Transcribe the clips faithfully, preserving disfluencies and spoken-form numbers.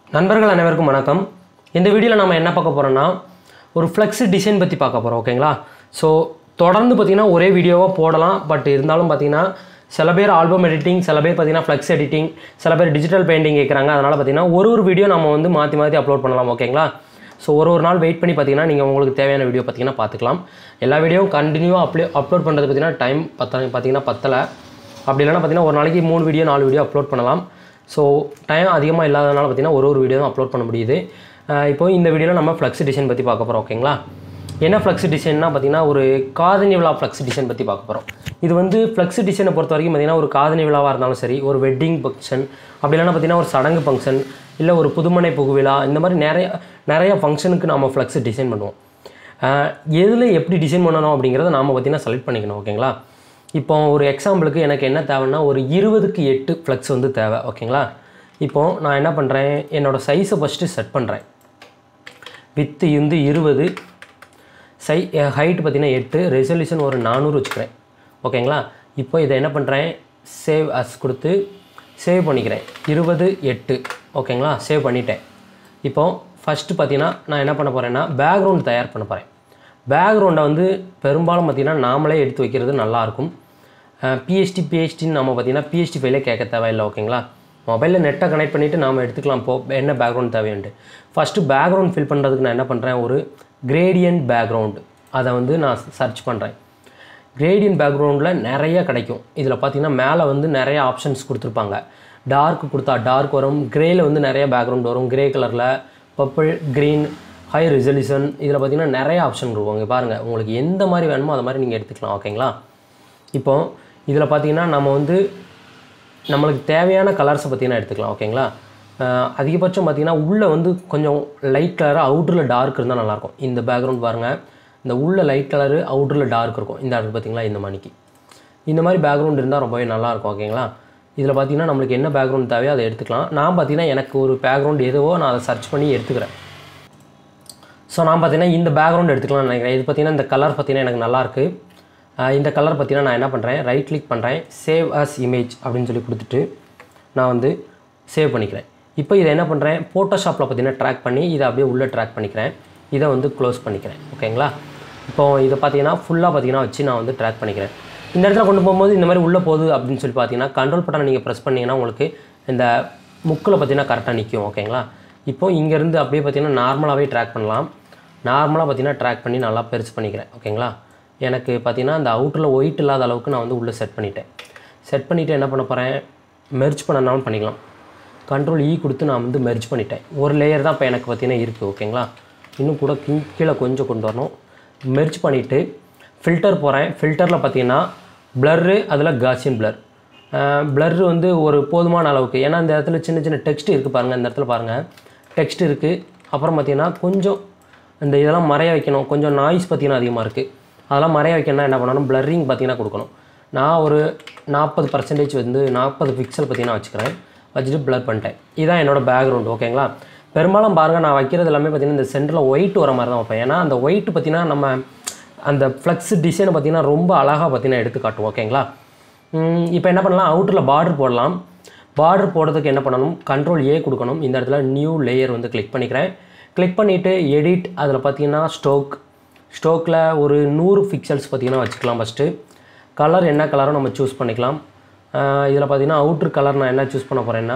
நண்பர்கள் அனைவருக்கும் வணக்கம். இந்த வீடியோவில் நம்ம என்ன பார்க்க போகிறோம்னா ஒரு ஃப்ளெக்ஸ் டிசைன் பற்றி பார்க்க போகிறோம். ஓகேங்களா? ஸோ தொடர்ந்து பார்த்திங்கன்னா ஒரே வீடியோவாக போடலாம். பட் இருந்தாலும் பார்த்திங்கன்னா சில பேர் ஆல்பம் எடிட்டிங், சில பேர் பார்த்திங்கன்னா ஃப்ளெக்ஸ் எடிட்டிங், சில பேர் டிஜிட்டல் பெயிண்டிங் கேட்குறாங்க. அதனால் பார்த்திங்கன்னா ஒரு ஒரு வீடியோ நம்ம வந்து மாற்றி மாற்றி அப்லோட் பண்ணலாம். ஓகேங்களா? ஸோ ஒரு ஒரு நாள் வெயிட் பண்ணி பார்த்திங்கன்னா நீங்கள் உங்களுக்கு தேவையான வீடியோ பார்த்திங்கன்னா பார்த்துக்கலாம். எல்லா வீடியோவும் கண்டினியூவாக அப்ளே அப்லோட் பண்ணுறது பார்த்திங்கன்னா டைம் பத்த பார்த்திங்கன்னா பத்தலை. அப்படி இல்லைனா பார்த்திங்கன்னா ஒரு நாளைக்கு மூணு வீடியோ நாலு வீடியோ அப்லோட் பண்ணலாம். ஸோ டைம் அதிகமாக இல்லாதனால பார்த்திங்கன்னா ஒரு ஒரு வீடியோ தான் அப்லோட் பண்ண முடியுது. இப்போது இந்த வீடியோவில் நம்ம ஃப்ளெக்ஸ் டிசைன் பற்றி பார்க்க போகிறோம். ஓகேங்களா? என்ன ஃப்ளெக்ஸ் டிசைன்னா பார்த்திங்கன்னா ஒரு காதணி விழா ஃப்ளெக்ஸ் டிசைன் பற்றி பார்க்க போகிறோம். இது வந்து ஃப்ளெக்ஸ் டிசைனை பொறுத்த வரைக்கும் பார்த்திங்கன்னா ஒரு காதணி விழாவாக இருந்தாலும் சரி, ஒரு வெட்டிங் ஃபங்க்ஷன், அப்படி இல்லைனா பார்த்திங்கன்னா ஒரு சடங்கு ஃபங்க்ஷன், இல்லை ஒரு புதுமனை புகுவிழா, இந்த மாதிரி நிறைய நிறைய ஃபங்க்ஷனுக்கு நம்ம ஃப்ளெக்ஸ் டிசைன் பண்ணுவோம். எதில் எப்படி டிசைன் பண்ணணும் அப்படிங்கிறத நாம் பார்த்திங்கன்னா செலக்ட் பண்ணிக்கணும். ஓகேங்களா? இப்போ ஒரு எக்ஸாம்பிளுக்கு எனக்கு என்ன தேவைன்னா ஒரு இருபதுக்கு எட்டு ஃப்ளெக்ஸ் வந்து தேவை. ஓகேங்களா? இப்போது நான் என்ன பண்ணுறேன், என்னோடய சைஸை ஃபஸ்ட்டு செட் பண்ணுறேன். வித்து வந்து இருபது, சை ஹைட்டு பார்த்திங்கன்னா எட்டு, ரெசல்யூஷன் ஒரு நானூறு வச்சுக்கிறேன். ஓகேங்களா? இப்போ இதை என்ன பண்ணுறேன், சேவ் அஸ் கொடுத்து சேவ் பண்ணிக்கிறேன். இருபது எட்டு. ஓகேங்களா? சேவ் பண்ணிட்டேன். இப்போது ஃபஸ்ட்டு பார்த்திங்கன்னா நான் என்ன பண்ண போகிறேன்னா பேக்ரவுண்ட் தயார் பண்ண போகிறேன். பேக்ரவுண்டை வந்து பெரும்பாலும் பார்த்திங்கன்னா நாமளே எடுத்து வைக்கிறது நல்லாயிருக்கும். பிஎஸ்டி பிஎஸ்டின்னு நம்ம பார்த்திங்கன்னா பிஎஸ்டி ஃபைலே கேட்க தேவையில்லை. ஓகேங்களா? மொபைலில் நெட்டை கனெக்ட் பண்ணிவிட்டு நாம் எடுத்துக்கலாம். போ என்ன பேக்ரவுண்ட் தேவையுண்டு ஃபஸ்ட்டு பேக்ரவுண்ட் ஃபில் பண்ணுறதுக்கு நான் என்ன பண்ணுறேன், ஒரு கிரேடியன்ட் பேக்ரவுண்டு அதை வந்து நான் சர்ச் பண்ணுறேன். கிரேடியன்ட் பேக்ரவுண்டில் நிறைய கிடைக்கும். இதில் பார்த்திங்கன்னா மேலே வந்து நிறைய ஆப்ஷன்ஸ் கொடுத்துருப்பாங்க. டார்க் கொடுத்தா டார்க் வரும், கிரேயில் வந்து நிறைய பேக்ரவுண்ட் வரும், கிரே கலரில், பர்பிள், க்ரீன், ஹை ரெசல்யூஷன், இதில் பார்த்திங்கன்னா நிறைய ஆப்ஷன் இருக்கும். இங்கே பாருங்கள், உங்களுக்கு எந்த மாதிரி வேணுமோ அது மாதிரி நீங்கள் எடுத்துக்கலாம். ஓகேங்களா? இப்போது இதில் பார்த்திங்கன்னா நம்ம வந்து நம்மளுக்கு தேவையான கலர்ஸை பார்த்திங்கன்னா எடுத்துக்கலாம். ஓகேங்களா? அதிகபட்சம் பார்த்திங்கன்னா உள்ளே வந்து கொஞ்சம் லைட் கலராக அவுட்டரில் டார்க் இருந்தால் நல்லாயிருக்கும். இந்த பேக்ரவுண்ட் பாருங்கள், இந்த உள்ள லைட் கலரு அவுட்டரில் டார்க் இருக்கும். இந்த இடத்துல பார்த்திங்களா இந்த மணிக்கு இந்த மாதிரி பேக்ரவுண்ட் இருந்தால் ரொம்பவே நல்லாயிருக்கும். ஓகேங்களா? இதில் பார்த்திங்கன்னா நம்மளுக்கு என்ன பேக்ரவுண்ட் தேவையோ அதை எடுத்துக்கலாம். நான் பார்த்திங்கன்னா எனக்கு ஒரு பேக்ரவுண்ட் எதுவோ நான் அதை சர்ச் பண்ணி எடுத்துக்கிறேன். ஸோ நான் பார்த்திங்கன்னா இந்த பேக்ரவுண்ட் எடுத்துக்கலாம்னு நினைக்கிறேன். இது பார்த்திங்கன்னா இந்த கலர் பார்த்திங்கன்னா எனக்கு நல்லாயிருக்கு. இந்த கலர் பார்த்திங்கன்னா நான் என்ன பண்ணுறேன், ரைட் கிளிக் பண்ணுறேன், சேவ் அஸ் இமேஜ் அப்படின்னு சொல்லி கொடுத்துட்டு நான் வந்து சேவ் பண்ணிக்கிறேன். இப்போ இதை என்ன பண்ணுறேன், ஃபோட்டோஷாப்பில் பார்த்திங்கன்னா ட்ராக் பண்ணி இதை அப்படியே உள்ளே ட்ராக் பண்ணிக்கிறேன். இதை வந்து க்ளோஸ் பண்ணிக்கிறேன். ஓகேங்களா? இப்போது இதை பார்த்திங்கன்னா ஃபுல்லாக பார்த்திங்கன்னா வச்சு நான் வந்து ட்ராக் பண்ணிக்கிறேன். இந்த இடத்துல கொண்டு போகும்போது இந்த மாதிரி உள்ளே போகுது அப்படின்னு சொல்லி பார்த்திங்கன்னா கண்ட்ரோல் பட்டனை நீங்கள் ப்ரெஸ் பண்ணிங்கன்னா உங்களுக்கு இந்த முக்கில் பார்த்திங்கன்னா கரெக்டாக நிற்கும். ஓகேங்களா? இப்போது இங்கேருந்து அப்படியே பார்த்திங்கன்னா நார்மலாகவே ட்ராக் பண்ணலாம். நார்மலாக பார்த்திங்கன்னா ட்ராக் பண்ணி நல்லா பெருசு பண்ணிக்கிறேன். ஓகேங்களா? எனக்கு பார்த்திங்கன்னா அந்த அவுட்டரில் ஒயிட் இல்லாத அளவுக்கு நான் வந்து உள்ளே செட் பண்ணிட்டேன். செட் பண்ணிவிட்டு என்ன பண்ண போகிறேன், மெர்ஜ் பண்ணனாலும் பண்ணிக்கலாம். கண்ட்ரோல் இ கொடுத்து நான் வந்து மெர்ஜ் பண்ணிட்டேன். ஒரு லேயர் தான் இப்போ எனக்கு பார்த்திங்கன்னா இருக்குது. ஓகேங்களா? இன்னும் கூட கீழே கொஞ்சம் கொண்டு வரணும். மெர்ஜ் பண்ணிவிட்டு ஃபில்டர் போகிறேன். ஃபில்டரில் பார்த்திங்கன்னா ப்ளர்ரு, அதில் காசியன் ப்ளர். ப்ளர்ரு வந்து ஒரு போதுமான அளவுக்கு, ஏன்னா இந்த இடத்துல சின்ன சின்ன டெக்ஸ்ட் இருக்குது பாருங்கள். இந்த இடத்துல பாருங்கள் டெக்ஸ்ட் இருக்குது. அப்புறம் பார்த்திங்கன்னா கொஞ்சம் இந்த இதெல்லாம் மறைய வைக்கணும். கொஞ்சம் நாய்ஸ் பார்த்திங்கன்னா அதிகமாக இருக்குது. அதெல்லாம் மறைய வைக்கணும்னா என்ன பண்ணணும், ப்ளரிங் பார்த்திங்கன்னா கொடுக்கணும். நான் ஒரு நாற்பது பர்சன்டேஜ் வந்து நாற்பது பிக்சல் பார்த்திங்கன்னா வச்சுக்கிறேன். வச்சுட்டு ப்ளர் பண்ணிட்டேன். இதுதான் என்னோடய பேக்ரவுண்டு. ஓகேங்களா? பெரும்பாலும் பாருங்கள் நான் வைக்கிறது எல்லாமே பார்த்திங்கன்னா இந்த சென்டரில் ஒயிட் வர மாதிரி தான் வைப்பேன். ஏன்னா அந்த ஒயிட் பார்த்திங்கன்னா நம்ம அந்த ஃப்ளெக்ஸ் டிசைனை பார்த்திங்கன்னா ரொம்ப அழகாக பார்த்திங்கன்னா எடுத்து காட்டும். ஓகேங்களா? இப்போ என்ன பண்ணலாம், அவுட்டரில் பார்டர் போடலாம். பார்டர் போடுறதுக்கு என்ன பண்ணணும், கண்ட்ரோல் ஏ கொடுக்கணும். இந்த இடத்துல நியூ லேயர் வந்து கிளிக் பண்ணிக்கிறேன். கிளிக் பண்ணிவிட்டு எடிட், அதில் பார்த்திங்கன்னா ஸ்டோக், ஸ்டோக்கில் ஒரு நூறு பிக்சல்ஸ் பார்த்திங்கன்னா வச்சுக்கலாம். ஃபஸ்ட்டு கலர் என்ன கலரும் நம்ம சூஸ் பண்ணிக்கலாம். இதில் பார்த்திங்கன்னா அவுட்ரு கலர் நான் என்ன சூஸ் பண்ண போகிறேன்னா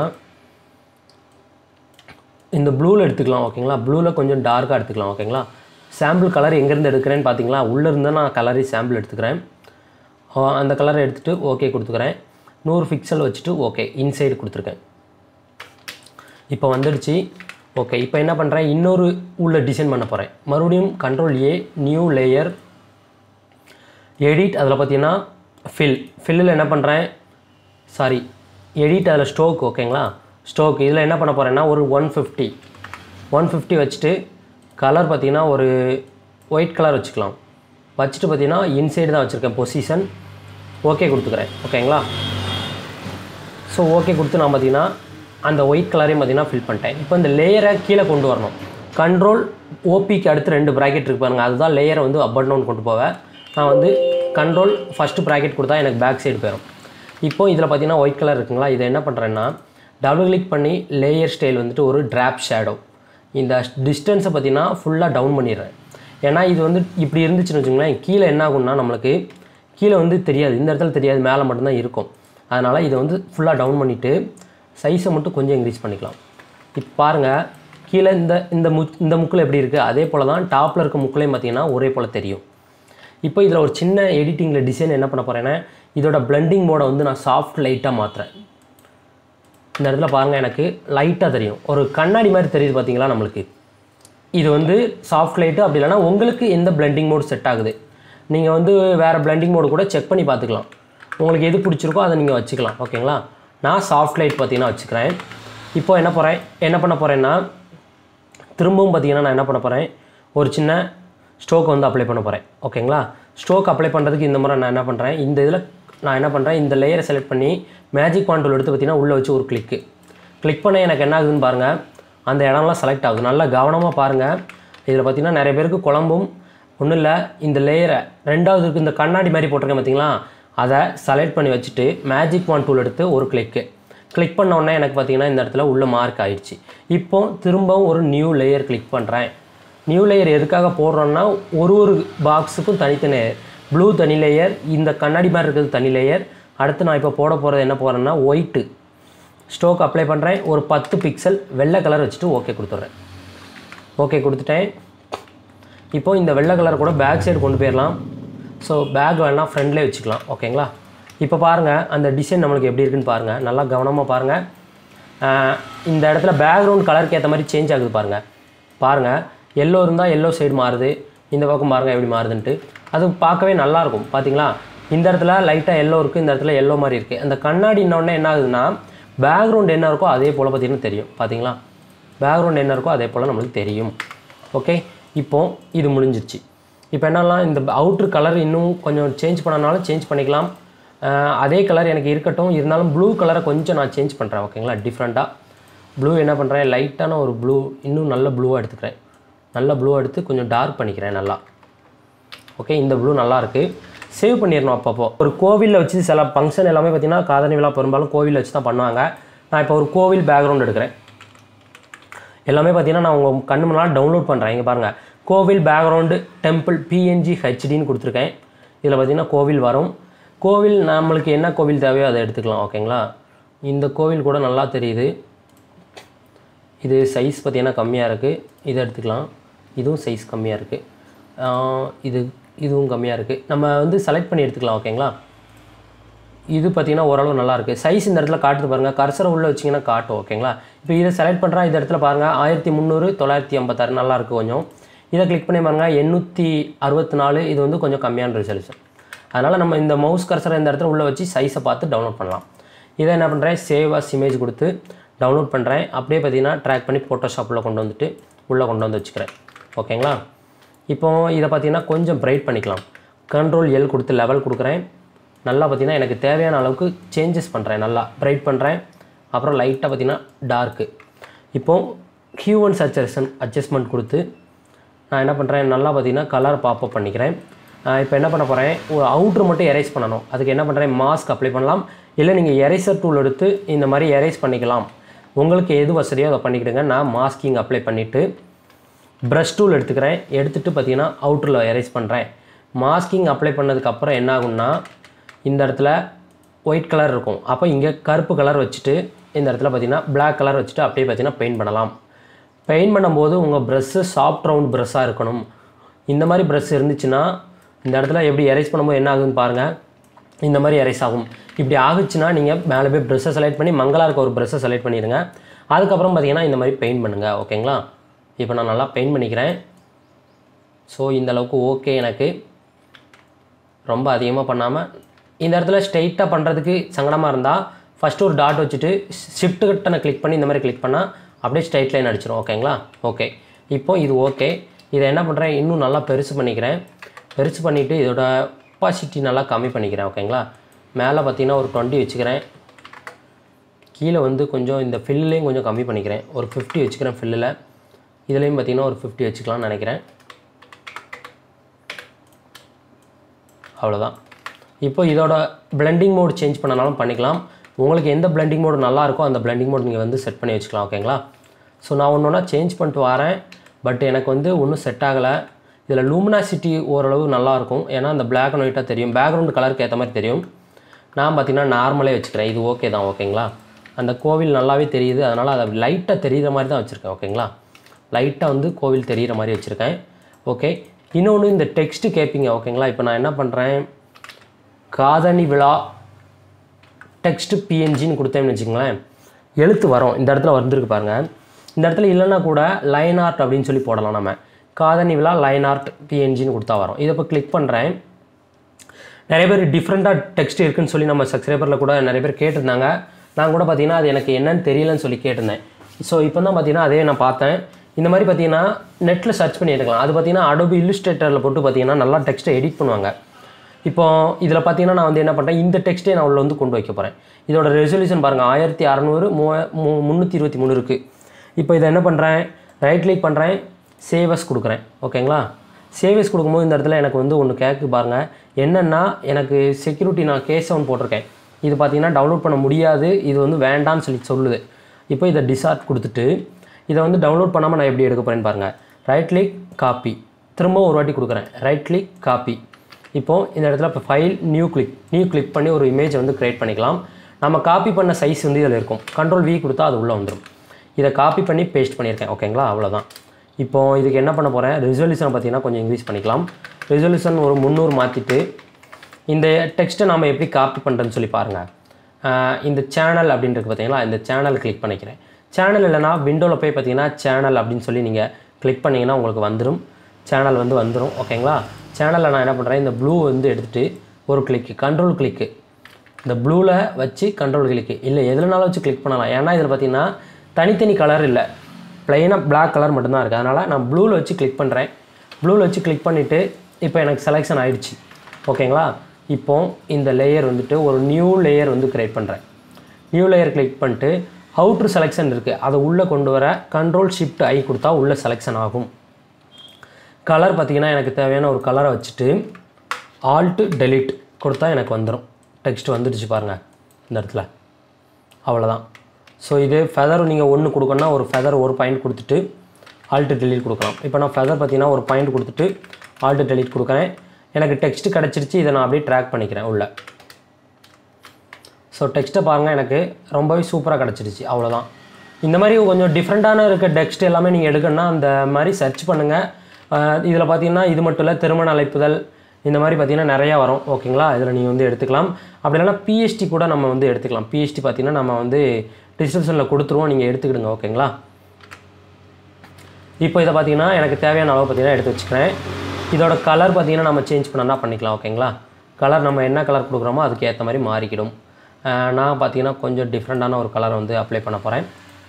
இந்த ப்ளூவில் எடுத்துக்கலாம். ஓகேங்களா? ப்ளூவில் கொஞ்சம் டார்க்காக எடுத்துக்கலாம். ஓகேங்களா? சாம்பிள் கலர் எங்கேருந்து எடுக்கிறேன்னு பார்த்தீங்களா, உள்ளே இருந்தால் நான் கலரை சாம்பிள் எடுத்துக்கிறேன். அந்த கலரை எடுத்துகிட்டு ஓகே கொடுத்துக்கிறேன். நூறு பிக்சல் வச்சுட்டு ஓகே இன்சைடு கொடுத்துருக்கேன். இப்போ வந்துடுச்சு. ஓகே, இப்போ என்ன பண்ணுறேன், இன்னொரு உள்ள டிசைன் பண்ண போகிறேன். மறுபடியும் control A, new layer, edit, அதில் பார்த்தீங்கன்னா ஃபில். ஃபில்லில் என்ன பண்ணுறேன், சாரி எடிட், அதில் ஸ்டோக். ஓகேங்களா? ஸ்டோக் இதில் என்ன பண்ண போகிறேன்னா ஒரு ஒன் ஃபிஃப்டி ஒன் ஃபிஃப்டி வச்சுட்டு கலர் பார்த்திங்கன்னா ஒரு ஒயிட் கலர் வச்சுக்கலாம். வச்சுட்டு பார்த்திங்கன்னா இன்சைடு தான் வச்சுருக்கேன் பொசிஷன். ஓகே கொடுத்துக்கிறேன். ஓகேங்களா? ஸோ ஓகே கொடுத்து நான் பார்த்திங்கன்னா அந்த ஒயிட் கலரையும் பார்த்திங்கன்னா ஃபில் பண்ணிட்டேன். இப்போ இந்த லேயரை கீழே கொண்டு வரணும். கண்ட்ரோல் ஓபிக்கு அடுத்து ரெண்டு ப்ராக்கெட் இருக்கு பாருங்கள், அதுதான் லேயரை வந்து அப் அண்ட் டவுன் கொண்டு போவேன். நான் வந்து கண்ட்ரோல் ஃபஸ்ட்டு ப்ராக்கெட் கொடுத்தா எனக்கு பேக் சைடு போயிடும். இப்போது இதில் பார்த்திங்கன்னா ஒயிட் கலர் இருக்குங்களா, இதை என்ன பண்ணுறேன்னா டபுள் கிளிக் பண்ணி லேயர் ஸ்டைல் வந்துட்டு ஒரு ட்ராப் ஷேடோ இந்த டிஸ்டன்ஸை பார்த்தீங்கன்னா ஃபுல்லாக டவுன் பண்ணிடுறேன். ஏன்னா இது வந்து இப்படி இருந்துச்சுன்னு வச்சுங்களேன், கீழே என்ன ஆகும்னா நம்மளுக்கு கீழே வந்து தெரியாது, இந்த இடத்துல தெரியாது, மேலே மட்டும்தான் இருக்கும். அதனால் இதை வந்து ஃபுல்லாக டவுன் பண்ணிவிட்டு சைஸை மட்டும் கொஞ்சம் இன்க்ரீஸ் பண்ணிக்கலாம். இப்போ பாருங்கள், கீழே இந்த இந்த மு இந்த முக்கில் எப்படி இருக்குது அதே போல் தான் டாப்பில் இருக்க முக்கிலையும் பார்த்திங்கன்னா ஒரே போல் தெரியும். இப்போ இதில் ஒரு சின்ன எடிட்டிங்கில் டிசைன் என்ன பண்ண போகிறேன்னா, இதோட பிளெண்டிங் மோடை வந்து நான் சாஃப்ட் லைட்டாக மாற்றுறேன். இந்த இடத்துல பாருங்கள், எனக்கு லைட்டாக தெரியும், ஒரு கண்ணாடி மாதிரி தெரியுது பார்த்தீங்களா நம்மளுக்கு. இது வந்து சாஃப்ட் லைட்டு, அப்படி இல்லைனா உங்களுக்கு எந்த பிளெண்டிங் மோடு செட் ஆகுது நீங்கள் வந்து வேறு பிளெண்டிங் மோடு கூட செக் பண்ணி பார்த்துக்கலாம். உங்களுக்கு எது பிடிச்சிருக்கோ அதை நீங்கள் வச்சுக்கலாம். ஓகேங்களா, நான் சாஃப்ட் லைட் பார்த்திங்கன்னா வச்சுக்கிறேன். இப்போ என்ன போகிறேன் என்ன பண்ண போகிறேன்னா, திரும்பவும் பார்த்திங்கன்னா நான் என்ன பண்ண போகிறேன், ஒரு சின்ன ஸ்ட்ரோக் வந்து அப்ளை பண்ண போகிறேன். ஓகேங்களா, ஸ்ட்ரோக் அப்ளை பண்ணுறதுக்கு இந்த முறை நான் என்ன பண்ணுறேன், இந்த இதில் நான் என்ன பண்ணுறேன், இந்த லேயரை செலக்ட் பண்ணி மேஜிக் பாயிண்ட் டூல் எடுத்து பார்த்திங்கன்னா உள்ளே வச்சு ஒரு கிளிக்கு கிளிக் பண்ண எனக்கு என்ன ஆகுதுன்னு பாருங்கள், அந்த இடம்லாம் செலக்ட் ஆகுது. நல்லா கவனமாக பாருங்கள். இதில் பார்த்திங்கன்னா நிறைய பேருக்கு குழம்பும் ஒன்றும் இல்லை, இந்த லேயரை ரெண்டாவது இருக்குது இந்த கண்ணாடி மாதிரி போட்டிருக்கேன் பார்த்திங்களா, அதை செலக்ட் பண்ணி வச்சுட்டு மேஜிக் பாயிண்ட் டூல் எடுத்து ஒரு கிளிக்கு கிளிக் பண்ண உடனே எனக்கு பார்த்திங்கன்னா இந்த இடத்துல உள்ள மார்க் ஆகிடுச்சு. இப்போ திரும்பவும் ஒரு நியூ லேயர் கிளிக் பண்ணுறேன். நியூ லேயர் எதுக்காக போடுறோன்னா, ஒரு ஒரு பாக்ஸுக்கும் தனித்தனி ப்ளூ தனி லேயர், இந்த கண்ணாடி மாதிரி இருக்கிறது தனி லேயர். அடுத்து நான் இப்போ போட போகிறது என்ன போகிறேன்னா, ஒயிட்டு ஸ்ட்ரோக் அப்ளை பண்ணுறேன். ஒரு பத்து பிக்சல் வெள்ளை கலர் வச்சுட்டு ஓகே கொடுத்துட்றேன். ஓகே கொடுத்துட்டேன். இப்போது இந்த வெள்ளை கலர் கூட பேக் சைடு கொண்டு போயிடலாம். ஸோ பேக் வேணால் ஃப்ரண்ட்லேயே வச்சுக்கலாம். ஓகேங்களா, இப்போ பாருங்கள் அந்த டிசைன் நம்மளுக்கு எப்படி இருக்குன்னு பாருங்கள், நல்லா கவனமாக பாருங்கள். இந்த இடத்துல பேக்ரவுண்ட் கலருக்கு ஏற்ற மாதிரி சேஞ்ச் ஆகுது பாருங்கள். பாருங்கள், எல்லோ இருந்தால் எல்லோ சைடு மாறுது, இந்த பக்கம் பாருங்கள் எப்படி மாறுதுன்ட்டு. அது பார்க்கவே நல்லாயிருக்கும். பார்த்தீங்களா, இந்த இடத்துல லைட்டாக எல்லோ இருக்குது, இந்த இடத்துல எல்லோ மாதிரி இருக்குது. அந்த கண்ணாடி இன்னொன்னே என்ன ஆகுதுன்னா, பேக்ரவுண்ட் என்ன இருக்கோ அதே போல் பார்த்திங்கன்னா தெரியும். பார்த்தீங்களா, பேக்ரவுண்ட் என்ன இருக்கோ அதே போல் நம்மளுக்கு தெரியும். ஓகே, இப்போது இது முடிஞ்சிருச்சு. இப்போ என்னெல்லாம் இந்த அவுட்ரு கலர் இன்னும் கொஞ்சம் சேஞ்ச் பண்ணனாலும் சேஞ்ச் பண்ணிக்கலாம். அதே கலர் எனக்கு இருக்கட்டும், இருந்தாலும் ப்ளூ கலரை கொஞ்சம் நான் சேஞ்ச் பண்ணுறேன். ஓகேங்களா, டிஃப்ரெண்ட்டாக ப்ளூ என்ன பண்ணுறேன், லைட்டான ஒரு ப்ளூ, இன்னும் நல்ல ப்ளூவாக எடுத்துக்கிறேன். நல்ல ப்ளூவாக எடுத்து கொஞ்சம் டார்க் பண்ணிக்கிறேன் நல்லா. ஓகே, இந்த ப்ளூ நல்லாயிருக்கு. சேவ் பண்ணிடணும் அப்பப்போ. ஒரு கோவிலில் வச்சு சில ஃபங்க்ஷன் எல்லாமே பார்த்திங்கன்னா காதணி விழா பெரும்பாலும் கோவிலில் வச்சு தான் பண்ணுவாங்க. நான் இப்போ ஒரு கோவில் பேக்ரவுண்ட் எடுக்கிறேன். எல்லாமே பார்த்திங்கன்னா நான் உங்கள் கண்ணு முன்னால் டவுன்லோட் பண்ணுறேன். இங்கே பாருங்கள், கோவில் பேக்ரவுண்டு டெம்பிள் பிஎன்ஜி ஹெச்டின்னு கொடுத்துருக்கேன். இதில் பார்த்திங்கன்னா கோவில் வரும். கோவில் நம்மளுக்கு என்ன கோவில் தேவையோ அதை எடுத்துக்கலாம். ஓகேங்களா, இந்த கோவில் கூட நல்லா தெரியுது. இது சைஸ் பார்த்திங்கன்னா கம்மியாக இருக்குது, இதை எடுத்துக்கலாம். இதுவும் சைஸ் கம்மியாக இருக்குது, இது இதுவும் கம்மியாக இருக்குது. நம்ம வந்து செலக்ட் பண்ணி எடுத்துக்கலாம். ஓகேங்களா, இது பார்த்திங்கன்னா ஓரளவு நல்லாயிருக்கு. சைஸ் இந்த இடத்துல காட்டுது பாருங்கள், கர்சரை உள்ளே வச்சிங்கன்னா காட்டும். ஓகேங்களா, இப்போ இதை செலக்ட் பண்ணுறேன். இந்த இடத்துல பாருங்கள், ஆயிரத்தி முந்நூறு தொள்ளாயிரத்தி ஐம்பத்தாறு நல்லாயிருக்கு கொஞ்சம். இதை கிளிக் பண்ணி பாருங்கள், எண்ணூற்றி அறுபத்தி நாலு இது வந்து கொஞ்சம் கம்மியான ரிசல்யூஷன். அதனால் நம்ம இந்த மவுஸ் கர்சரை இந்த இடத்துல உள்ளே வச்சு சைஸை பார்த்து டவுன்லோட் பண்ணலாம். இதை என்ன பண்ணுறேன், சேவ் அஸ் இமேஜ் கொடுத்து டவுன்லோட் பண்ணுறேன். அப்படியே பார்த்திங்கன்னா ட்ராக் பண்ணி ஃபோட்டோஷாப்பில் கொண்டு வந்துட்டு உள்ளே கொண்டு வந்து வச்சுக்கிறேன். ஓகேங்களா, இப்போ இதை பார்த்திங்கன்னா கொஞ்சம் பிரைட் பண்ணிக்கலாம். கண்ட்ரோல் எல் கொடுத்து லெவல் கொடுக்குறேன். நல்லா பார்த்திங்கன்னா எனக்கு தேவையான அளவுக்கு சேஞ்சஸ் பண்ணுறேன். நல்லா பிரைட் பண்ணுறேன். அப்புறம் லைட்டாக பார்த்திங்கன்னா டார்க்கு. இப்போது ஹியூ அண்ட் சேச்சுரேஷன் அட்ஜஸ்ட்மெண்ட் கொடுத்து நான் என்ன பண்ணுறேன், நல்லா பார்த்திங்கன்னா கலர் பாப்பப் பண்ணிக்கிறேன். இப்போ என்ன பண்ண போகிறேன், ஒரு அவுட்ரு மட்டும் எரேஸ் பண்ணணும். அதுக்கு என்ன பண்ணுறேன், மாஸ்க் அப்ளை பண்ணலாம். இல்லை நீங்கள் எரேசர் டூல் எடுத்து இந்த மாதிரி எரேஸ் பண்ணிக்கலாம். உங்களுக்கு எது வசதியோ அதை பண்ணிக்கிடுங்க. நான் மாஸ்கிங் அப்ளை பண்ணிவிட்டு ப்ரஷ் டூல் எடுத்துக்கிறேன். எடுத்துகிட்டு பார்த்திங்கன்னா அவுட்டரில் எரேஸ் பண்ணுறேன். மாஸ்கிங் அப்ளை பண்ணதுக்கப்புறம் என்ன ஆகும்னா, இந்த இடத்துல ஒயிட் கலர் இருக்கும். அப்போ இங்கே கருப்பு கலர் வச்சுட்டு இந்த இடத்துல பார்த்திங்கன்னா பிளாக் கலர் வச்சுட்டு அப்படியே பார்த்திங்கன்னா பெயிண்ட் பண்ணலாம். பெயிண்ட் பண்ணும்போது உங்கள் ப்ரஷ்ஷு சாஃப்ட் ரவுண்ட் ப்ரஷ்ஷாக இருக்கணும். இந்த மாதிரி ப்ரஷ் இருந்துச்சுன்னா இந்த இடத்துல எப்படி எரேஸ் பண்ணும்போது என்ன ஆகுதுன்னு பாருங்கள், இந்த மாதிரி எரேஸ் ஆகும். இப்படி ஆகுச்சுன்னா நீங்கள் மேலே போய் ப்ரஷ்ஷை செலக்ட் பண்ணி மங்களாக இருக்க ஒரு ப்ரஷ்ஷை செலக்ட் பண்ணிடுங்க. அதுக்கப்புறம் பார்த்திங்கன்னா இந்த மாதிரி பெயிண்ட் பண்ணுங்கள். ஓகேங்களா, இப்போ நான் நல்லா பெயிண்ட் பண்ணிக்கிறேன். ஸோ இந்த அளவுக்கு ஓகே. எனக்கு ரொம்ப அதிகமாக பண்ணாமல் இந்த இடத்துல ஸ்ட்ரெயிட்டாக பண்ணுறதுக்கு சங்கடமாக இருந்தால் ஃபஸ்ட்டு ஒரு டாட் வச்சுட்டு ஷிஃப்ட் கட்டனை கிளிக் பண்ணி இந்த மாதிரி கிளிக் பண்ணால் அப்படியே ஸ்ட்ரைட் லைன் அடிச்சிடும். ஓகேங்களா, ஓகே. இப்போ இது ஓகே. இதை என்ன பண்ணுறேன், இன்னும் நல்லா பெருசு பண்ணிக்கிறேன். பெருசு பண்ணிவிட்டு இதோட ஒப்பாசிட்டி நல்லா கம்மி பண்ணிக்கிறேன். ஓகேங்களா, மேலே பார்த்திங்கன்னா ஒரு டுவெண்ட்டி வச்சுக்கிறேன். கீழே வந்து கொஞ்சம் இந்த ஃபில்லையும் கொஞ்சம் கம்மி பண்ணிக்கிறேன். ஒரு ஃபிஃப்டி வச்சுக்கிறேன் ஃபில்லில். இதுலேயும் பார்த்திங்கன்னா ஒரு ஃபிஃப்டி வச்சுக்கலாம்னு நினைக்கிறேன். அவ்வளோதான். இப்போ இதோட பிளெண்டிங் மோட் சேஞ்ச் பண்ணனாலும் பண்ணிக்கலாம். உங்களுக்கு எந்த பிளெண்டிங் மோடு நல்லா இருக்கோ அந்த பிளெண்டிங் மோடு நீங்கள் வந்து செட் பண்ணி வச்சுக்கலாம் ஓகேங்களா. ஸோ நான் ஒன்று ஒன்றா சேஞ்ச் பண்ணிட்டு வரேன். பட் எனக்கு வந்து ஒன்றும் செட் ஆகலை. இதில் லூமினாசிட்டி ஓரளவு நல்லாயிருக்கும், ஏன்னா அந்த பிளாக் அண்ட் ஒயிட்டாக தெரியும், பேக்ரவுண்டு கலருக்கு ஏற்ற மாதிரி தெரியும். நான் பார்த்திங்கன்னா நார்மலே வச்சுக்கிறேன், இது ஓகே தான் ஓகேங்களா. அந்த கோவில் நல்லாவே தெரியுது, அதனால் அதை லைட்டாக தெரிகிற மாதிரி தான் வச்சுருக்கேன் ஓகேங்களா. லைட்டாக வந்து கோவில் தெரிகிற மாதிரி வச்சுருக்கேன். ஓகே, இன்னொன்று இந்த டெக்ஸ்ட்டு கேட்பீங்க ஓகேங்களா. இப்போ நான் என்ன பண்ணுறேன், காதணி விழா டெக்ஸ்ட்டு பிஎன்ஜின்னு கொடுத்தேன்னு வச்சுக்கோங்களேன், எழுத்து வரும். இந்த இடத்துல வந்துருக்கு பாருங்கள். இந்த இடத்துல இல்லைன்னா கூட லைன் ஆர்ட் அப்படின்னு சொல்லி போடலாம். நம்ம காதணி விழா லைன் ஆர்ட் பிஎன்ஜின்னு கொடுத்தா வரும். இதை இப்போ கிளிக் பண்ணுறேன். நிறைய பேர் டிஃப்ரெண்ட்டாக டெக்ஸ்ட் இருக்குதுன்னு சொல்லி நம்ம சப்ஸ்கிரைபரில் கூட நிறைய பேர் கேட்டிருந்தாங்க. நான் கூட பார்த்தீங்கன்னா அது எனக்கு என்னன்னு தெரியலன்னு சொல்லி கேட்டிருந்தேன். ஸோ இப்போ தான் பார்த்தீங்கன்னா அதே நான் பார்த்தேன். இந்த மாதிரி பார்த்தீங்கன்னா நெட்டில் சர்ச் பண்ணி எடுக்கலாம். அது பார்த்தீங்கன்னா Adobe Illustratorல போட்டு பார்த்தீங்கன்னா நல்லா டெக்ஸ்ட்டை எடிட் பண்ணுவாங்க. இப்போ இதில் பார்த்தீங்கன்னா நான் வந்து என்ன பண்ணுறேன், இந்த டெக்ஸ்ட்டே நான் உள்ள வந்து கொண்டு வைக்க போகிறேன். இதோட ரெசல்யூஷன் பாருங்கள், ஆயிரத்தி அறநூறு மூ முந்நூற்றி இருபத்தி மூணு இருக்குது. இப்போ இதை என்ன பண்ணுறேன், ரைட் கிளிக் பண்ணுறேன், சேவஸ் கொடுக்குறேன் ஓகேங்களா. சேவஸ் கொடுக்கும்போது இந்த இடத்துல எனக்கு வந்து ஒன்று கேட்கு பாருங்கள், என்னென்னா எனக்கு செக்யூரிட்டி நான் கேஸ் ஒன்று போட்டிருக்கேன். இது பார்த்தீங்கன்னா டவுன்லோட் பண்ண முடியாது, இது வந்து வேண்டாம்னு சொல்லி சொல்லுது. இப்போ இதை டிசார்ட் கொடுத்துட்டு இதை வந்து டவுன்லோட் பண்ணாமல் நான் எப்படி எடுக்க போகிறேன்னு பாருங்கள். ரைட் கிளிக் காப்பி, திரும்ப ஒரு வாட்டி கொடுக்குறேன், ரைட் கிளிக் காப்பி. இப்போது இந்த இடத்துல இப்போ file new click new click பண்ணி ஒரு இமேஜை வந்து க்ரியேட் பண்ணிக்கலாம். நம்ம காப்பி பண்ண சைஸ் வந்து இதில் இருக்கும். கண்ட்ரோல் வி கொடுத்தா அது உள்ளே வந்துடும். இதை காப்பி பண்ணி பேஸ்ட் பண்ணியிருக்கேன் ஓகேங்களா, அவ்வளோதான். இப்போது இதுக்கு என்ன பண்ண போகிறேன், ரெசல்யூஷனை பார்த்தீங்கன்னா கொஞ்சம் இன்க்ரீஸ் பண்ணிக்கலாம். ரெசல்யூஷன் ஒரு முந்நூறு மாற்றிட்டு இந்த டெக்ஸ்ட்டை நம்ம எப்படி காப்பி பண்ணுறதுன்னு சொல்லி பாருங்கள். இந்த சேனல் அப்படின்றது பார்த்தீங்களா, இந்த சேனல் கிளிக் பண்ணிக்கிறேன். சேனல் இல்லைனா விண்டோவில் போய் பார்த்தீங்கன்னா சேனல் அப்படின்னு சொல்லி நீங்கள் கிளிக் பண்ணிங்கன்னா உங்களுக்கு வந்துடும், சேனல் வந்து வந்துடும் ஓகேங்களா. சேனலில் நான் என்ன பண்ணுறேன், இந்த ப்ளூ வந்து எடுத்துகிட்டு ஒரு கிளிக்கு, கண்ட்ரோல் கிளிக்கு, இந்த ப்ளூவில் வச்சு கண்ட்ரோல் கிளிக்கு, இல்லை எதுலனாலும் வச்சு கிளிக் பண்ணலாம். ஏன்னா இதில் பார்த்தீங்கன்னா தனித்தனி கலர் இல்லை, ப்ளைனாக பிளாக் கலர் மட்டும்தான் இருக்குது. அதனால் நான் ப்ளூவில் வச்சு கிளிக் பண்ணுறேன். ப்ளூவில் வச்சு கிளிக் பண்ணிவிட்டு இப்போ எனக்கு செலெக்ஷன் ஆகிடுச்சு ஓகேங்களா. இப்போது இந்த லேயர் வந்துட்டு ஒரு நியூ லேயர் வந்து க்ரியேட் பண்ணுறேன். நியூ லேயர் கிளிக் பண்ணிட்டு அவுட்ரு செலெக்ஷன் இருக்குது, அதை உள்ளே கொண்டு வர கண்ட்ரோல் ஷிஃப்ட் ஐ கொடுத்தா உள்ளே செலெக்ஷன் ஆகும். கலர் பார்த்திங்கன்னா எனக்கு தேவையான ஒரு கலரை வச்சுட்டு ஆல்ட்டு டெலீட் கொடுத்தா எனக்கு வந்துடும். டெக்ஸ்ட் வந்துடுச்சு பாருங்கள் இந்த இடத்துல, அவ்வளோதான். ஸோ இது ஃபெதர் நீங்கள் ஒன்று கொடுக்கணுன்னா ஒரு ஃபெதர் ஒரு பாயிண்ட் கொடுத்துட்டு ஆல்ட்டு டெலீட் கொடுக்கலாம். இப்போ நான் ஃபெதர் பார்த்திங்கன்னா ஒரு பாயிண்ட் கொடுத்துட்டு ஆல்ட்டு டெலீட் கொடுக்குறேன். எனக்கு டெக்ஸ்ட் கிடச்சிருச்சு, இதை நான் அப்படியே ட்ராக் பண்ணிக்கிறேன் உள்ள. ஸோ டெக்ஸ்ட்டை பாருங்கள், எனக்கு ரொம்பவே சூப்பராக கிடச்சிருச்சு, அவ்வளோதான். இந்த மாதிரி கொஞ்சம் டிஃப்ரெண்ட்டான இருக்க டெக்ஸ்ட் எல்லாமே நீங்கள் எடுக்கணுன்னா அந்த மாதிரி சர்ச் பண்ணுங்கள். இதில் பார்த்தீங்கன்னா இது மட்டும் இல்லை, திருமண அழைப்புதல் இந்த மாதிரி பார்த்தீங்கன்னா நிறையா வரும் ஓகேங்களா. இதில் நீங்கள் வந்து எடுத்துக்கலாம். அப்படி இல்லைனா பிஎஸ்டி கூட நம்ம வந்து எடுத்துக்கலாம். பிஎஸ்டி பார்த்தீங்கன்னா நம்ம வந்து டிஸ்கிரிப்ஷனில் கொடுத்துருவோம், நீங்கள் எடுத்துக்கிடுங்க ஓகேங்களா. இப்போ இதை பார்த்தீங்கன்னா எனக்கு தேவையான அளவு பார்த்தீங்கன்னா எடுத்து வச்சுக்கிறேன். இதோட கலர் பார்த்தீங்கன்னா நம்ம சேஞ்ச் பண்ணனா பண்ணிக்கலாம் ஓகேங்களா. கலர் நம்ம என்ன கலர் கொடுக்குறோமோ அதுக்கு ஏற்ற மாதிரி மாறிக்கிடும். நான் பார்த்தீங்கன்னா கொஞ்சம் டிஃப்ரெண்ட்டான ஒரு கலரை வந்து அப்ளை பண்ண போகிறேன்.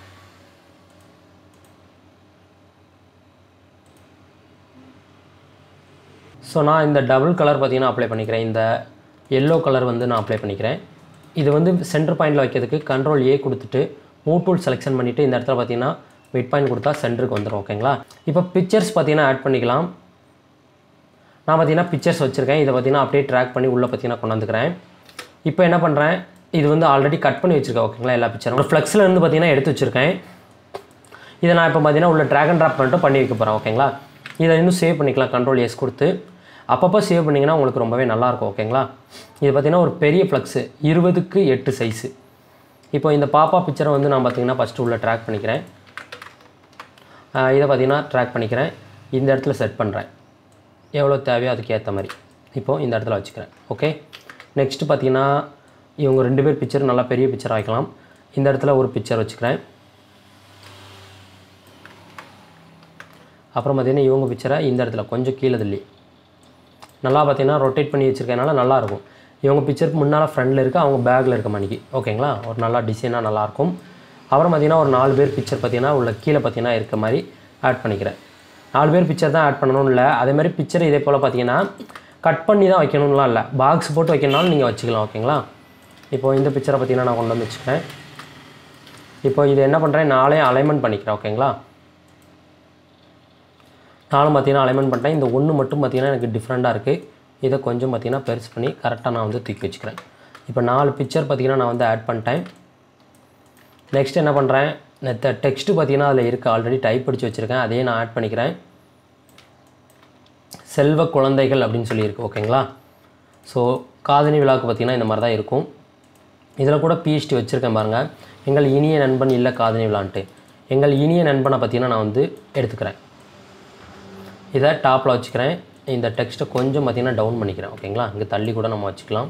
ஸோ நான் இந்த டபுள் கலர் பார்த்தீங்கன்னா அப்ளை பண்ணிக்கிறேன். இந்த எல்லோ கலர் வந்து நான் அப்ளை பண்ணிக்கிறேன். இது வந்து சென்டர் பாயிண்டில் வைக்கிறதுக்கு கண்ட்ரோல் ஏ கொடுத்துட்டு மூவ் டூல் செலெக்ஷன் பண்ணிவிட்டு இந்த இடத்துல பார்த்தீங்கன்னா மிட் பாயிண்ட் கொடுத்தா சென்டருக்கு வந்துடும் ஓகேங்களா. இப்போ பிக்சர்ஸ் பார்த்தீங்கன்னா ஆட் பண்ணிக்கலாம். நான் பார்த்தீங்கன்னா பிக்சர்ஸ் வச்சுருக்கேன். இதை பார்த்தீங்கன்னா அப்படியே ட்ராக் பண்ணி உள்ளே பார்த்தீங்கன்னா கொண்டாந்துக்கிறேன். இப்போ என்ன பண்ணுறேன், இது வந்து ஆல்ரெடி கட் பண்ணி வச்சுருக்கேன் ஓகேங்களா. எல்லா பிக்சரும் ஒரு ஃப்ளெக்ஸில் இருந்து பார்த்தீங்கன்னா எடுத்து வச்சுருக்கேன். இதை நான் இப்போ பார்த்தீங்கன்னா உள்ள ட்ராக் அண்ட் ட்ராப் பண்ணிட்டு பண்ணி வைக்க போகிறேன் ஓகேங்களா. இதை இன்னும் சேவ் பண்ணிக்கலாம், கண்ட்ரோல் எஸ் கொடுத்து அப்பப்போ சேவ் பண்ணிங்கன்னா உங்களுக்கு ரொம்பவே நல்லாயிருக்கும் ஓகேங்களா. இது பார்த்திங்கன்னா ஒரு பெரிய ஃப்ளெக்ஸு, இருபதுக்கு எட்டு சைஸு. இப்போ இந்த பாப்பா பிக்சரை வந்து நான் பார்த்திங்கன்னா ஃபஸ்ட்டு உள்ள ட்ராக் பண்ணிக்கிறேன். இதை பார்த்திங்கன்னா ட்ராக் பண்ணிக்கிறேன். இந்த இடத்துல செட் பண்ணுறேன், எவ்வளோ தேவையோ அதுக்கு ஏற்ற மாதிரி. இப்போது இந்த இடத்துல வச்சுக்கிறேன் ஓகே. நெக்ஸ்ட்டு பார்த்திங்கன்னா இவங்க ரெண்டு பேர் பிக்சர் நல்லா பெரிய பிக்சர் ஆகிக்கலாம். இந்த இடத்துல ஒரு பிக்சர் வச்சுக்கிறேன். அப்புறம் பார்த்திங்கன்னா இவங்க பிக்சரை இந்த இடத்துல கொஞ்சம் கீழே தள்ளி நல்லா பார்த்திங்கன்னா ரொட்டேட் பண்ணி வச்சுருக்கனால நல்லாயிருக்கும். இவங்க பிக்சருக்கு முன்னால் ஃப்ரண்டில் இருக்குது, அவங்க பேக்கில் இருக்க மணிக்கு ஓகேங்களா. ஒரு நல்லா டிசைனாக நல்லாயிருக்கும். அப்புறம் பார்த்திங்கன்னா ஒரு நாலு பேர் பிக்சர் பார்த்திங்கன்னா உள்ள கீழே பார்த்திங்கன்னா இருக்க மாதிரி ஆட் பண்ணிக்கிறேன். நாலு பேர் பிக்சர் தான் ஆட் பண்ணணும்னு இல்லை, அதேமாதிரி பிக்சர் இதே போல் பார்த்திங்கன்னா கட் பண்ணி தான் வைக்கணும்லாம் இல்லை, பாக்ஸ் போட்டு வைக்கணும்னாலும் நீங்கள் வச்சுக்கலாம் ஓகேங்களா. இப்போது இந்த பிக்சரை பார்த்திங்கன்னா நான் கொண்டு வந்து வச்சுக்கிறேன். இப்போ இது என்ன பண்ணுறேன், நாளே அலைன்மெண்ட் பண்ணிக்கிறேன் ஓகேங்களா. நானும் பார்த்திங்கன்னா அலைன்மெண்ட் பண்ணிட்டேன். இந்த ஒன்று மட்டும் பார்த்திங்கன்னா எனக்கு டிஃப்ரெண்ட்டாக இருக்குது. இதை கொஞ்சம் பார்த்திங்கன்னா பெருசு பண்ணி கரெக்டாக நான் வந்து தூக்கி வச்சுக்கிறேன். இப்போ நாலு பிக்சர் பார்த்திங்கன்னா நான் வந்து ஆட் பண்ணிட்டேன். நெக்ஸ்ட் என்ன பண்ணுறேன், இந்த டெக்ஸ்ட்டு பார்த்திங்கன்னா அதில் இருக்குது, ஆல்ரெடி டைப் படித்து வச்சுருக்கேன், அதையே நான் ஆட் பண்ணிக்கிறேன். செல்வ குழந்தைகள் அப்படின்னு சொல்லியிருக்கு. ஓகேங்களா. ஸோ காதணி விழாவுக்கு பார்த்திங்கன்னா இந்த மாதிரி தான் இருக்கும். இதில் கூட பிஹெச்டி வச்சுருக்கேன் பாருங்கள். எங்கள் இனிய நண்பன் இல்லை காதணி விழான்ட்டு. எங்கள் இனிய நண்பனை பார்த்திங்கன்னா நான் வந்து எடுத்துக்கிறேன். இதை டாப்பில் வச்சுக்கிறேன். இந்த டெக்ஸ்ட்டை கொஞ்சம் பார்த்திங்கன்னா டவுன் பண்ணிக்கிறேன். ஓகேங்களா. இங்கே தள்ளி கூட நம்ம வச்சுக்கலாம்.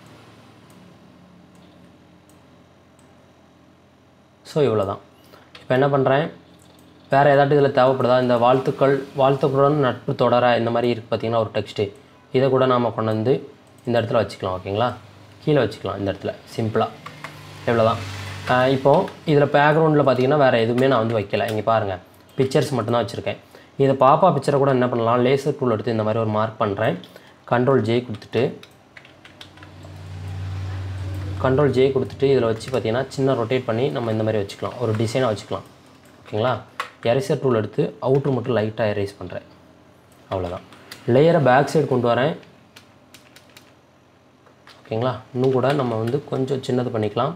ஸோ இவ்வளோ தான். இப்போ என்ன பண்ணுறேன், வேறு ஏதாட்டும் இதில் தேவைப்படுதா, இந்த வாழ்த்துக்கள் வாழ்த்துக்களுடன் நட்பு தொடர இந்த மாதிரி இருக்குது பார்த்திங்கன்னா ஒரு டெக்ஸ்ட்டு, இதை கூட நாம் கொண்டு வந்து இந்த இடத்துல வச்சுக்கலாம். ஓகேங்களா. கீழே வச்சுக்கலாம் இந்த இடத்துல சிம்பிளாக. இவ்வளோ தான். இப்போது இதில் பேக்ரவுண்டில் பார்த்திங்கன்னா வேறு எதுவுமே நான் வந்து வைக்கலை. இங்கே பாருங்கள், பிக்சர்ஸ் மட்டும்தான் வச்சுருக்கேன். இதை பாப்பா பிக்சரை கூட என்ன பண்ணலாம், லேசர் டூல் எடுத்து இந்த மாதிரி ஒரு மார்க் பண்ணுறேன். கண்ட்ரோல் ஜே கொடுத்துட்டு கண்ட்ரோல் ஜே கொடுத்துட்டு இதில் வச்சு பார்த்திங்கன்னா சின்ன ரொட்டேட் பண்ணி நம்ம இந்த மாதிரி வச்சுக்கலாம், ஒரு டிசைனாக வச்சுக்கலாம். ஓகேங்களா. எரேசர் டூல் எடுத்து அவுட்ரு மட்டும் லைட்டாக எரேஸ் பண்ணுறேன். அவ்வளோதான். லேயரை பேக் சைடு கொண்டு வரேன். ஓகேங்களா. இன்னும் கூட நம்ம வந்து கொஞ்சம் சின்னது பண்ணிக்கலாம்.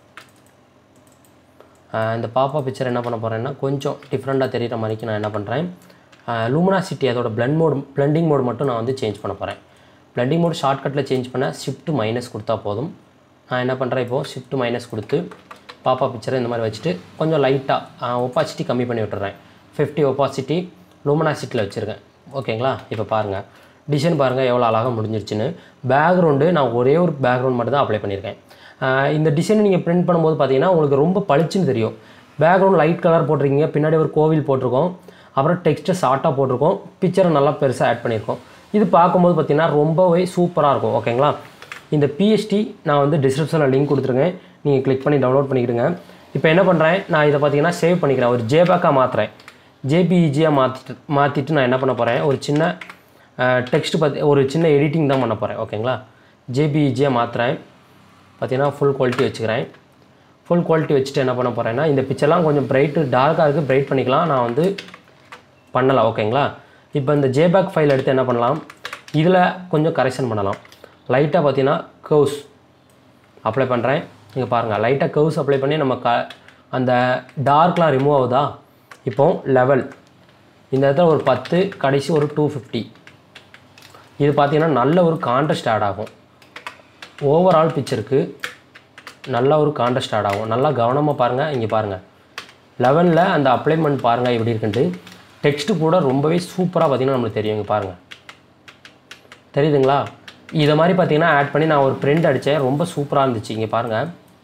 இந்த பாப்பா பிக்சர் என்ன பண்ண போகிறேன்னா கொஞ்சம் டிஃப்ரெண்ட்டாக தெரிகிற மாதிரிக்கு நான் என்ன பண்ணுறேன், லூமினாசிட்டி அதோட பிளண்ட் மோட் பிளண்டிங் மோட் மட்டும் நான் வந்து சேஞ்ச் பண்ண போகிறேன். பிளண்டிங் மோட் ஷார்ட்கட்டில் சேஞ்ச் பண்ண ஷிஃப்ட் மைனஸ் கொடுத்தா போதும். நான் என்ன பண்ணுறேன், இப்போது ஷிஃப்ட் மைனஸ் கொடுத்து பாப்பா பிக்சரை இந்த மாதிரி வச்சுட்டு கொஞ்சம் லைட்டாக ஒப்பாசிட்டி கம்மி பண்ணி விட்டுறேன். ஃபிஃப்டி ஒப்பாசிட்டி லூமினாசிட்டியில் வச்சுருக்கேன். ஓகேங்களா. இப்போ பாருங்கள் டிசைன் பாருங்கள் எவ்வளோ அழகாக முடிஞ்சிருச்சுன்னு. பேக்ரவுண்டு நான் ஒரே ஒரு பேக்ரவுண்ட் மட்டும் தான் அப்ளை பண்ணியிருக்கேன். இந்த டிசைனை நீங்கள் பிரிண்ட் பண்ணும்போது பார்த்தீங்கன்னா உங்களுக்கு ரொம்ப பளிச்சுன்னு தெரியும். பேக்ரவுண்ட் லைட் கலர் போட்டிருக்கீங்க, பின்னாடி ஒரு கோவில் போட்டிருக்கோம், அப்புறம் டெக்ஸ்ட்டை ஷார்ட்டாக போட்டிருக்கோம், பிக்சரை நல்லா பெருசாக ஆட் பண்ணியிருக்கோம். இது பார்க்கும்போது பார்த்திங்கன்னா ரொம்பவே சூப்பராக இருக்கும். ஓகேங்களா. இந்த பிஹெச்டி நான் வந்து டிஸ்கிரிப்ஷனில் லிங்க் கொடுத்துருக்கேன், நீங்கள் கிளிக் பண்ணி டவுன்லோட் பண்ணிக்கிடுங்க. இப்போ என்ன பண்ணுறேன், நான் இதை பார்த்திங்கன்னா சேவ் பண்ணிக்கிறேன், ஒரு ஜேபேக்காக மாற்றுறேன். ஜேபிஇஜியாக மாற்றிட்டு மாற்றிட்டு நான் என்ன பண்ண போகிறேன், ஒரு சின்ன டெக்ஸ்ட் பார்த்து ஒரு சின்ன எடிட்டிங் தான் பண்ண போகிறேன். ஓகேங்களா. ஜேபிஇஜியாக மாற்றுறேன். பார்த்திங்கன்னா ஃபுல் குவாலிட்டி வச்சுக்கிறேன். ஃபுல் குவாலிட்டி வச்சுட்டு என்ன பண்ண போகிறேன்னா, இந்த பிக்சர்லாம் கொஞ்சம் பிரைட்டு டார்க்காக இருக்குது, பிரைட் பண்ணிக்கலாம், நான் வந்து பண்ணலாம். ஓகேங்களா. இப்போ இந்த ஜேபேக் ஃபைல் எடுத்து என்ன பண்ணலாம், இதில் கொஞ்சம் கரெக்ஷன் பண்ணலாம். லைட்டாக பார்த்திங்கன்னா கர்வ்ஸ் அப்ளை பண்ணுறேன். இங்கே பாருங்கள், லைட்டாக கர்வ்ஸ் அப்ளை பண்ணி நம்ம க அந்த டார்க்லாம் ரிமூவ் ஆகுதா. இப்போது லெவல் இந்த இடத்துல ஒரு பத்து, கடைசி ஒரு டூ ஃபிஃப்டி. இது பார்த்திங்கன்னா நல்ல ஒரு கான்ட்ராஸ்ட் ஆட் ஆகும். ஓவரால் பிக்சருக்கு நல்ல ஒரு கான்ட்ராஸ்ட் ஆட் ஆகும். நல்லா கவனமாக பாருங்கள். இங்கே பாருங்கள் லெவனில் அந்த அப்ளைமெண்ட் பாருங்கள் எப்படி இருக்குன்ட்டு. டெக்ஸ்ட்டு கூட ரொம்பவே சூப்பராக பார்த்திங்கன்னா நம்மளுக்கு தெரியும். இங்கே பாருங்கள், தெரியுதுங்களா. இதை மாதிரி பார்த்திங்கன்னா ஆட் பண்ணி நான் ஒரு பிரிண்ட் அடித்தேன், ரொம்ப சூப்பராக இருந்துச்சு. இங்கே பாருங்கள்.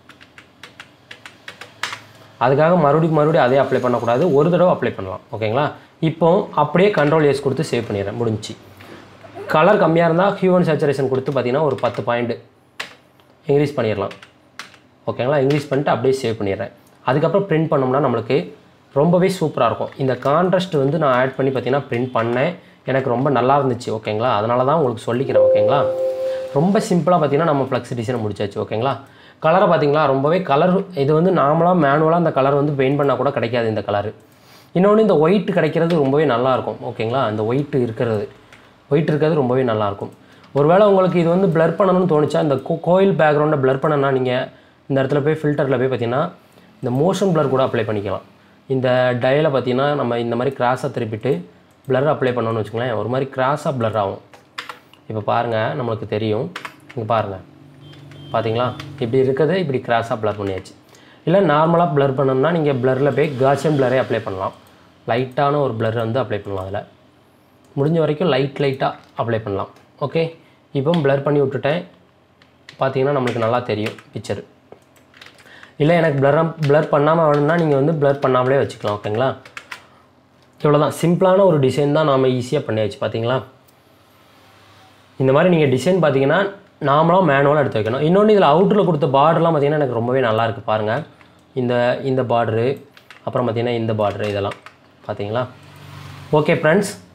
அதுக்காக மறுபடியும் மறுபடியும் அதே அப்ளை பண்ணக்கூடாது, ஒரு தடவை அப்ளை பண்ணலாம். ஓகேங்களா. இப்போ அப்படியே கண்ட்ரோல் எஸ் கொடுத்து சேவ் பண்ணிடுறேன், முடிஞ்சு. கலர் கம்மியாக இருந்தால் ஹியூ அண்ட் சேச்சுரேஷன் கொடுத்து பார்த்திங்கன்னா ஒரு பத்து பாயிண்ட் இன்க்ரீஸ் பண்ணிடலாம். ஓகேங்களா. இன்க்ரீஸ் பண்ணிட்டு அப்படியே சேவ் பண்ணிடுறேன். அதுக்கப்புறம் பிரிண்ட் பண்ணோம்னா நம்மளுக்கு ரொம்பவே சூப்பராக இருக்கும். இந்த கான்ட்ராஸ்ட் வந்து நான் ஆட் பண்ணி பார்த்திங்கன்னா பிரிண்ட் பண்ணேன், எனக்கு ரொம்ப நல்லா இருந்துச்சு. ஓகேங்களா. அதனால தான் உங்களுக்கு சொல்லிக்கிறேன். ஓகேங்களா. ரொம்ப சிம்பிளாக பார்த்திங்கன்னா நம்ம ஃப்ளெக்ஸ் டிசைனை முடிச்சாச்சு. ஓகேங்களா. கலரை பார்த்திங்களா, ரொம்பவே கலர் இது வந்து நார்மலாக மேனுவலாக அந்த கலர் வந்து பெயிண்ட் பண்ணால் கூட கிடைக்காது இந்த கலர். இன்னொன்று இந்த ஒயிட் கிடைக்கிறது ரொம்பவே நல்லாயிருக்கும். ஓகேங்களா. அந்த ஒயிட் இருக்கிறது ஒயிட் இருக்கிறது ரொம்பவே நல்லாயிருக்கும். ஒருவேளை உங்களுக்கு இது வந்து பிளர் பண்ணணும்னு தோணுச்சா, இந்த கோ கோயில் பேக்ரவுண்டை பிளர் பண்ணனா நீங்கள் இந்த இடத்துல போய் ஃபில்டரில் போய் பார்த்திங்கன்னா இந்த மோஷன் பிளர் கூட அப்ளை பண்ணிக்கலாம். இந்த டயலை பார்த்திங்கன்னா நம்ம இந்த மாதிரி கிராஸாக திருப்பிட்டு பிளர் அப்ளை பண்ணோன்னு வச்சுக்கோங்களேன், ஒரு மாதிரி கிராஸாக பிளர் ஆகும். இப்போ பாருங்கள், நம்மளுக்கு தெரியும். இங்கே பாருங்கள், பார்த்தீங்களா, இப்படி இருக்கிறது இப்படி கிராஸாக பிளர் பண்ணியாச்சு. இல்லை நார்மலாக பிளர் பண்ணணும்னா நீங்கள் பிளரில் போய் காசியன் பிளரே அப்ளை பண்ணலாம். லைட்டான ஒரு பிளர் வந்து அப்ளை பண்ணலாம். அதில் முடிஞ்ச வரைக்கும் லைட் லைட்டாக அப்ளை பண்ணலாம். ஓகே. இப்போ பிளர் பண்ணி விட்டுட்டேன். பார்த்தீங்கன்னா நம்மளுக்கு நல்லா தெரியும் பிக்சர். இல்லை எனக்கு பிளர் பிளர் பண்ணாமல் வேணும்னா நீங்கள் வந்து பிளர் பண்ணாமலே வச்சுக்கலாம். ஓகேங்களா. இவ்வளோ தான், சிம்பிளான ஒரு டிசைன் தான் நாம் ஈஸியாக பண்ணியாச்சு. பார்த்தீங்களா. இந்த மாதிரி நீங்கள் டிசைன் பார்த்தீங்கன்னா நாமளாக மேனுவலாக எடுத்து வைக்கணும். இன்னொன்று இதில் அவுட்டரில் கொடுத்த பார்டர்லாம் பார்த்திங்கன்னா எனக்கு ரொம்பவே நல்லாயிருக்கு. பாருங்கள், இந்த இந்த பார்டரு, அப்புறம் பார்த்திங்கன்னா இந்த பார்டரு, இதெல்லாம் பார்த்தீங்களா. Okay friends,